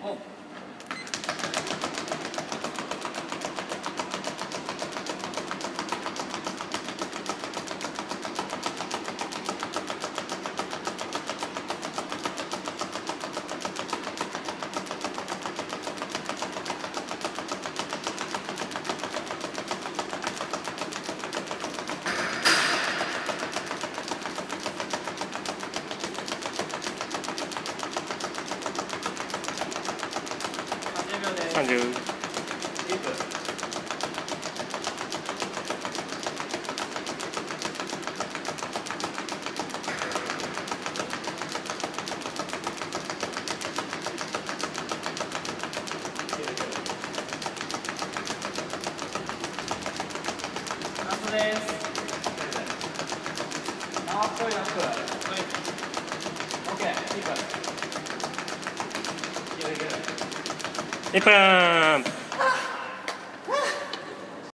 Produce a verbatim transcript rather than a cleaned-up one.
オン。 さんじゅう。 ラストです。あーっぽいラップ。はい。オッケー、キープ。いけるいける。 いっぷん。